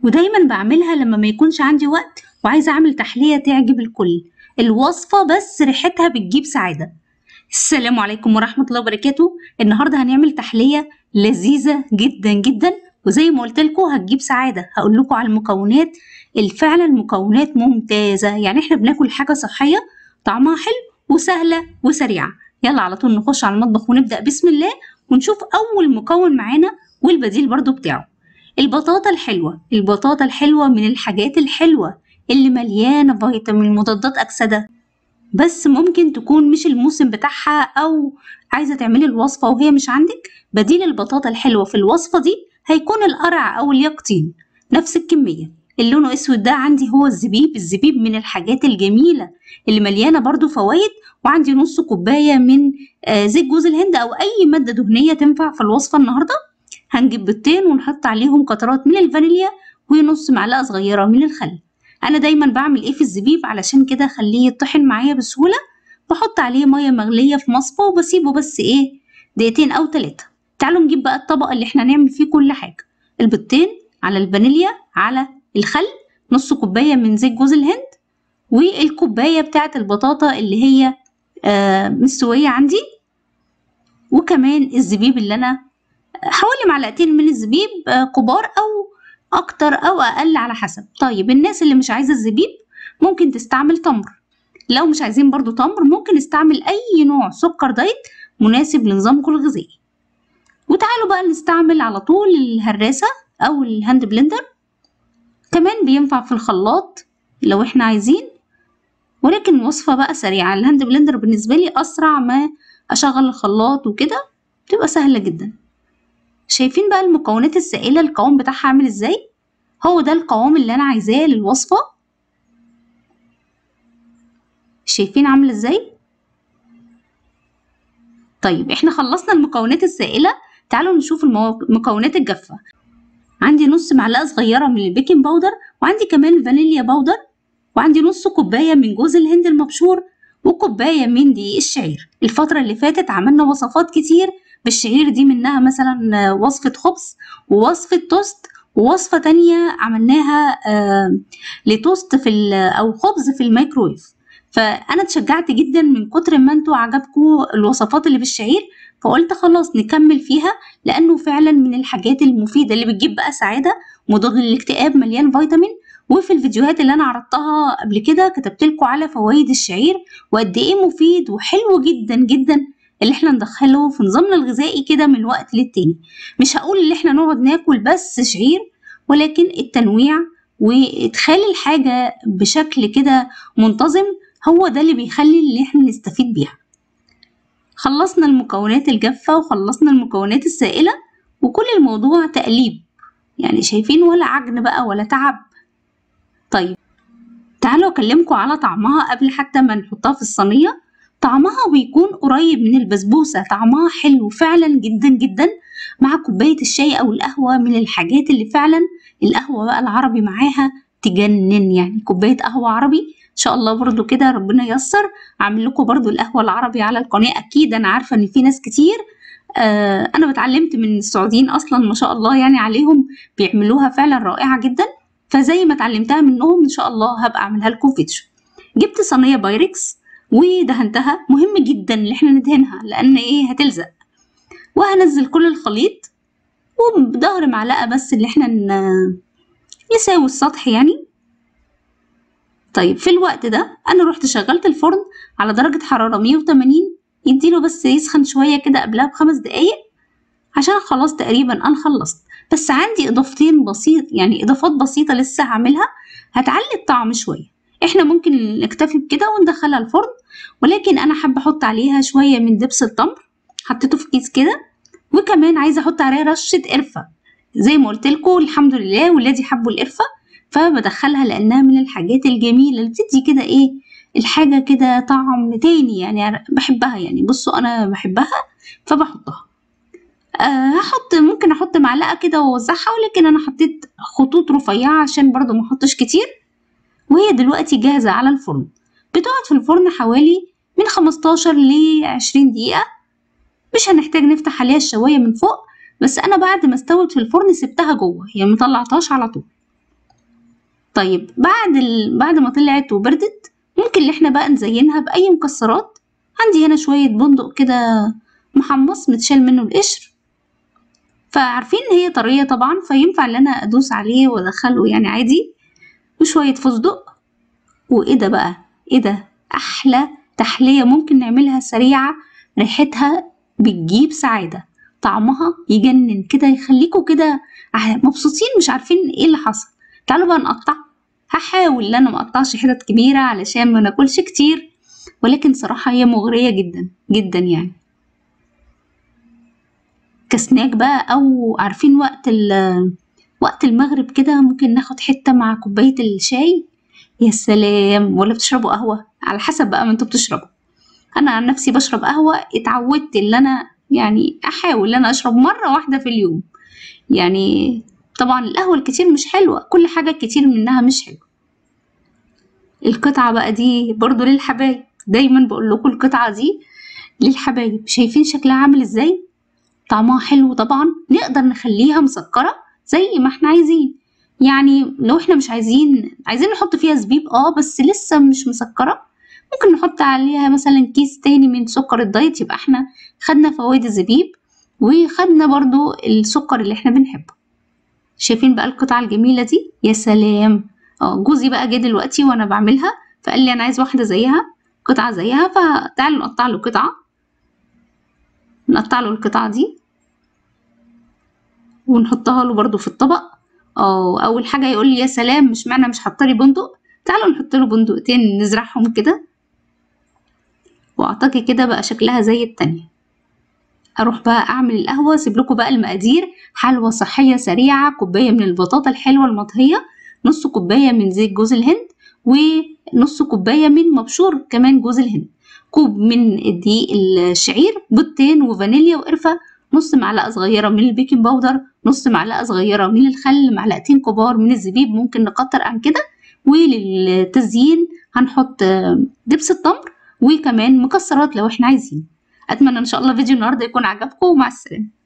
ودايما بعملها لما ما يكونش عندي وقت وعايزة أعمل تحلية تعجب الكل. الوصفة بس ريحتها بتجيب سعادة. السلام عليكم ورحمة الله وبركاته. النهاردة هنعمل تحلية لذيذة جدا جدا، وزي ما قلت لكم هتجيب سعادة. هقول لكم على المكونات. فعلا المكونات ممتازة، يعني احنا بناكل حاجة صحية طعمها حلو وسهلة وسريعة. يلا على طول نخش على المطبخ ونبدأ بسم الله ونشوف أول مكون معانا والبديل برضو بتاعه. البطاطا الحلوة. البطاطا الحلوة من الحاجات الحلوة اللي مليانة فيتامين مضادات أكسدة، بس ممكن تكون مش الموسم بتاعها أو عايزة تعملي الوصفة وهي مش عندك. بديل البطاطا الحلوة في الوصفة دي هيكون القرع أو اليقطين، نفس الكمية. اللون أسود ده عندي هو الزبيب. الزبيب من الحاجات الجميلة اللي مليانة برضو فوائد. وعندي نص كوباية من زيت جوز الهند أو أي مادة دهنية تنفع في الوصفة النهاردة. هنجيب بيضتين ونحط عليهم قطرات من الفانيليا ونص معلقة صغيرة من الخل. أنا دايما بعمل إيه في الزبيب علشان كده أخليه يطحن معايا بسهولة. بحط عليه مية مغلية في مصفى وبسيبه بس إيه دقيقتين أو 3. تعالوا نجيب بقى الطبق اللي إحنا هنعمل فيه كل حاجة. البيضتين على الفانيليا على الخل، نص كوباية من زيت جوز الهند، والكوباية بتاعة البطاطا اللي هي مستوية عندي، وكمان الزبيب اللي أنا حوالي معلقتين من الزبيب كبار أو أكتر أو أقل على حسب. طيب الناس اللي مش عايزة الزبيب ممكن تستعمل تمر. لو مش عايزين برضو تمر ممكن نستعمل أي نوع سكر دايت مناسب لنظامكم الغذائي. وتعالوا بقى نستعمل على طول الهراسة أو الهاند بلندر، كمان بينفع في الخلاط لو احنا عايزين، ولكن وصفة بقى سريعة. الهاند بلندر بالنسبة لي أسرع ما أشغل الخلاط وكده، بتبقى سهلة جدا. شايفين بقى المكونات السائلة القوام بتاعها عامل ازاي؟ هو ده القوام اللي انا عايزاه للوصفة. شايفين عامل ازاي؟ طيب احنا خلصنا المكونات السائلة. تعالوا نشوف المكونات الجافة. عندي نص معلقة صغيرة من البيكنج باودر، وعندي كمان فانيليا باودر، وعندي نص كوباية من جوز الهند المبشور، وكوباية من دقيق الشعير. الفترة اللي فاتت عملنا وصفات كتير بالشعير دي، منها مثلا وصفة خبز ووصفة توست ووصفة تانية عملناها لتوست أو خبز في الميكرويف. فأنا اتشجعت جدا من كتر ما انتوا عجبكم الوصفات اللي بالشعير، فقلت خلاص نكمل فيها، لأنه فعلا من الحاجات المفيدة اللي بتجيب بقى سعادة، مضاد للاكتئاب، مليان فيتامين. وفي الفيديوهات اللي انا عرضتها قبل كده كتبت لكم على فوائد الشعير وقد ايه مفيد وحلو جدا جدا اللي احنا ندخله في نظامنا الغذائي كده من وقت للتاني. مش هقول اللي احنا نقعد ناكل بس شعير، ولكن التنويع وادخال الحاجة بشكل كده منتظم هو ده اللي بيخلي اللي احنا نستفيد بيها. خلصنا المكونات الجافة وخلصنا المكونات السائلة، وكل الموضوع تقليب، يعني شايفين ولا عجن بقى ولا تعب. طيب تعالوا اكلمكم على طعمها قبل حتى ما نحطها في الصينية. طعمها بيكون قريب من البسبوسة، طعمها حلو فعلا جدا جدا مع كوباية الشاي او القهوة. من الحاجات اللي فعلا القهوة بقى العربي معاها تجنن، يعني كوباية قهوة عربي ان شاء الله برضو كده ربنا ييسر اعمل لكم برضو القهوة العربي على القناة. اكيد انا عارفة ان في ناس كتير انا اتعلمت من السعوديين اصلا ما شاء الله، يعني عليهم بيعملوها فعلا رائعة جدا. فزي ما اتعلمتها منهم ان شاء الله هبقى اعملها لكم فيديو. جبت صينيه بايركس ودهنتها. مهم جدا ان احنا ندهنها لان ايه هتلزق. وهنزل كل الخليط وبظهر معلقه بس اللي احنا يساوي السطح يعني. طيب في الوقت ده انا رحت شغلت الفرن على درجه حراره 180، يديله بس يسخن شويه كده قبلها ب5 دقايق عشان خلاص تقريبا انا خلصت. بس عندي اضافتين بسيط، يعني اضافات بسيطة لسه هعملها هتعلي الطعم شوية. احنا ممكن نكتفي بكده وندخلها الفرن، ولكن انا حابة احط عليها شوية من دبس التمر، حطيته في كيس كده. وكمان عايزة احط عليها رشة قرفة زي ما قلت لكم، الحمد لله ولادي حبوا القرفة فبدخلها لانها من الحاجات الجميلة اللي بتدي كده ايه الحاجة كده طعم تاني، يعني بحبها. يعني بصوا انا بحبها فبحطها. ممكن احط معلقه كده واوزعها، ولكن انا حطيت خطوط رفيعه عشان برضو ما احطش كتير. وهي دلوقتي جاهزه على الفرن. بتقعد في الفرن حوالي من 15 ل 20 دقيقه. مش هنحتاج نفتح عليها الشوايه من فوق، بس انا بعد ما استوت في الفرن سبتها جوه، يعني مطلعتهاش على طول. طيب بعد ما طلعت وبردت ممكن ان احنا بقى نزينها باي مكسرات. عندي هنا شوية بندق كده محمص متشال منه القشر، فعارفين ان هي طرية طبعا، فينفع ان انا ادوس عليه وادخله يعني عادي، وشوية فستق. وايه ده بقى، ايه ده، احلى تحلية ممكن نعملها سريعة، ريحتها بتجيب سعادة، طعمها يجنن كده، يخليكوا كده مبسوطين مش عارفين ايه اللي حصل. تعالوا بقى نقطع. هحاول ان انا مقطعش حتت كبيرة علشان ما ناكلش كتير، ولكن صراحة هي مغرية جدا جدا يعني. كسناك بقى، او عارفين وقت المغرب كده ممكن ناخد حتة مع كوباية الشاي. يا سلام. ولا بتشربوا قهوة؟ على حسب بقى ما انتوا بتشربوا. انا عن نفسي بشرب قهوة، اتعودت ان انا يعني احاول ان انا اشرب مرة واحدة في اليوم. يعني طبعا القهوة الكتير مش حلوة، كل حاجة كتير منها مش حلوة. القطعة بقى دي برضو للحبايب، دايما بقول لكم القطعة دي للحبايب. شايفين شكلها عامل ازاي؟ طعمها حلو طبعا. نقدر نخليها مسكرة زي ما احنا عايزين، يعني لو احنا مش عايزين نحط فيها زبيب بس لسه مش مسكرة، ممكن نحط عليها مثلا كيس تاني من سكر الدايت، يبقى احنا خدنا فوائد الزبيب وخدنا برضو السكر اللي احنا بنحبه. شايفين بقى القطعة الجميلة دي؟ يا سلام. جوزي بقى جه دلوقتي وانا بعملها، فقال لي انا عايز واحدة زيها، قطعة زيها، فتعالوا نقطع له قطعة. نقطع له القطعة دي ونحطها له برضو في الطبق. اول حاجة يقول لي يا سلام، مش معنى مش حاطلي بندق، تعالوا نحط له بندقتين نزرعهم كده، واعتقد كده بقى شكلها زي التانية. اروح بقى اعمل القهوة. اسيب لكم بقى المقادير. حلوة صحية سريعة: كوباية من البطاطا الحلوة المطهية، نص كوباية من زيت جوز الهند، ونص كوباية من مبشور كمان جوز الهند، كوب من دقيق الشعير، بيضتين وفانيليا وقرفة، نص معلقة صغيرة من البيكنج باودر، نص معلقة صغيرة من الخل، معلقتين كبار من الزبيب، ممكن نكتر عن كده. وللتزيين هنحط دبس التمر وكمان مكسرات لو احنا عايزين. اتمنى ان شاء الله فيديو النهارده يكون عجبكم، ومع السلامة.